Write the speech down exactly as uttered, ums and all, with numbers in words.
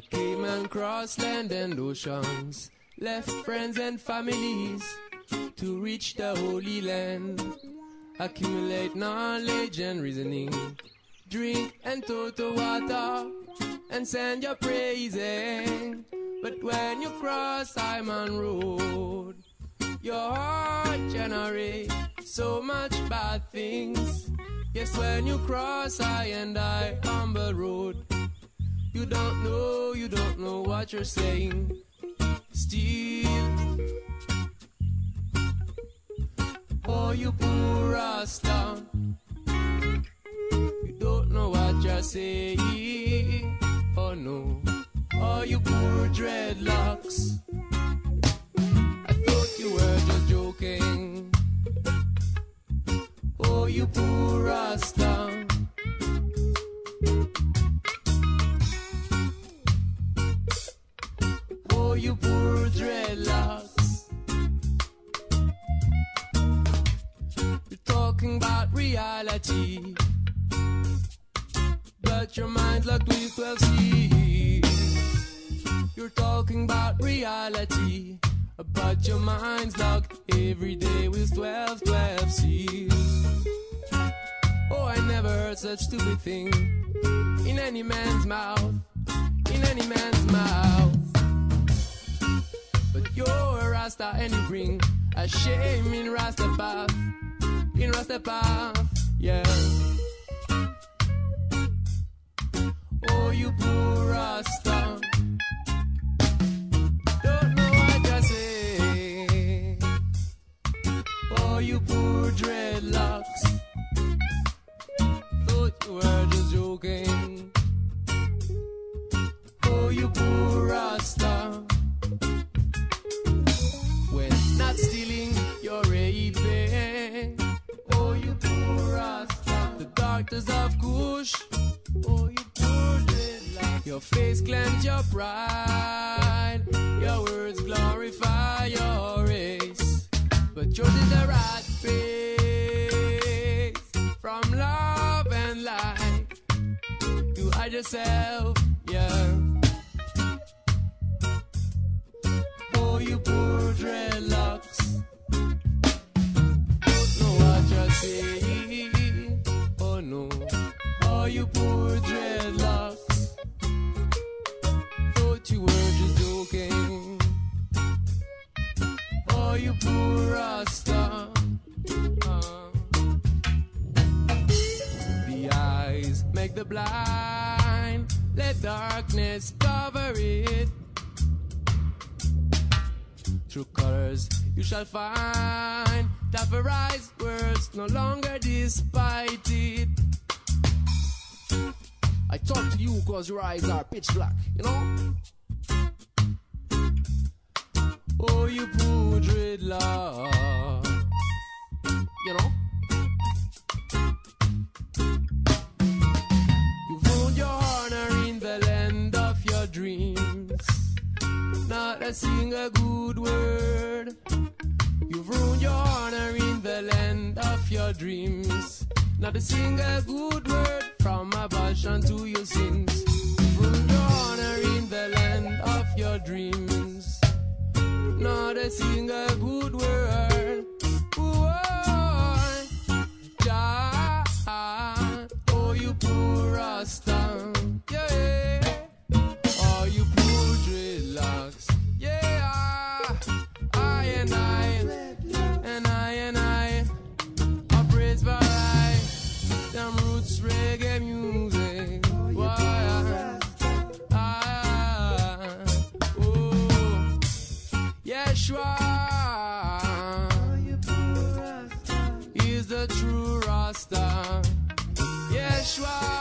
came and crossed land and oceans, left friends and families to reach the Holy Land. Accumulate knowledge and reasoning, drink and total water, and send your praising. But when you cross Simon Road, your heart generates so much bad things. Yes, when you cross I and I humble road, you don't know, you don't know what you're saying. Still, oh, you poor rasta, you don't know what you're saying. Oh no, oh, you poor dreadlocks, I thought you were just joking. Oh, you poor rasta, oh, you poor dreadlocks. You're talking about reality, but your mind's locked with twelve C's. You're talking about reality, but your mind's locked every day with twelve, twelve C's. Oh, I never heard such stupid thing in any man's mouth, in any man's mouth. But you're a Rasta and you bring a shame in Rasta path, in Rasta path, yeah. Oh, you poor Rasta, don't know what you're saying. Oh, you poor dreadlocks, thought you were just joking. Oh, you poor Rasta, when not stealing, you're raping. Oh, you poor Rasta, the doctors of Kush. Oh, you poor dreadlock, your face cleanse your pride, your words glorify your race, but yours is the right face from love and light. You hide yourself, yeah. Oh, you poor dreadlocks, don't know what you're saying. Oh no, oh, you poor dreadlocks, thought you were just joking. Oh, you poor Rasta, uh. The eyes make the blind, let darkness cover it. True colors you shall find, Tafarize words no longer despite it. I talk to you cause your eyes are pitch black, you know? Oh, you poor dreadlock, you know? You've ruined your honor in the land of your dreams, not a single good word. You've ruined your honor in the land of your dreams, not a single good word from abortion to your sins. You've ruined your honor in the land of your dreams, not a single good word. Ooh, Jah, oh, you poor Rasta, yeah. Oh, you poor dreadlocks, yeah. I and I, and I and I, I praise for I, them roots reggae music. Why? Ah, oh, Yeshua is the true Rasta. Yeshua.